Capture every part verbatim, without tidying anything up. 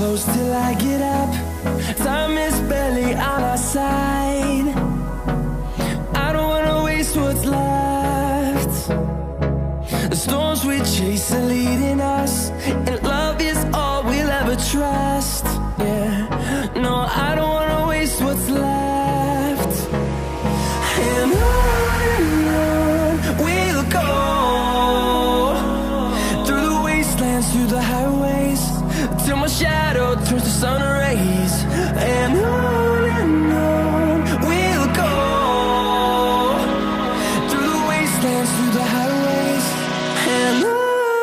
close till I get up. Time is barely on our side. I don't wanna waste what's left. The storms we chase are leading us, and love is all we'll ever trust. Yeah, no, I don't wanna waste what's left. And on and on we'll go, through the wastelands, through the highways, till my shadow turns to sun rays. And on and on we'll go, through the wastelands, through the highways, and on.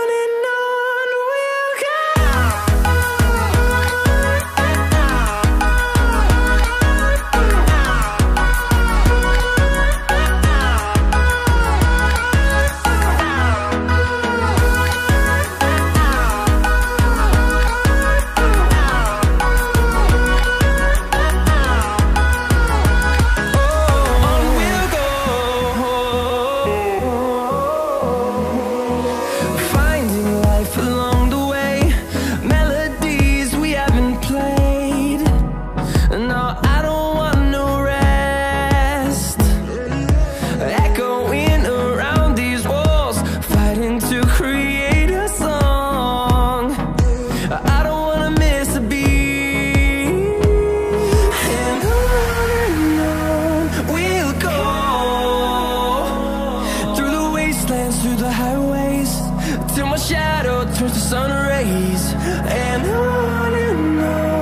Through the highways, till my shadow turns to sun rays. And on and on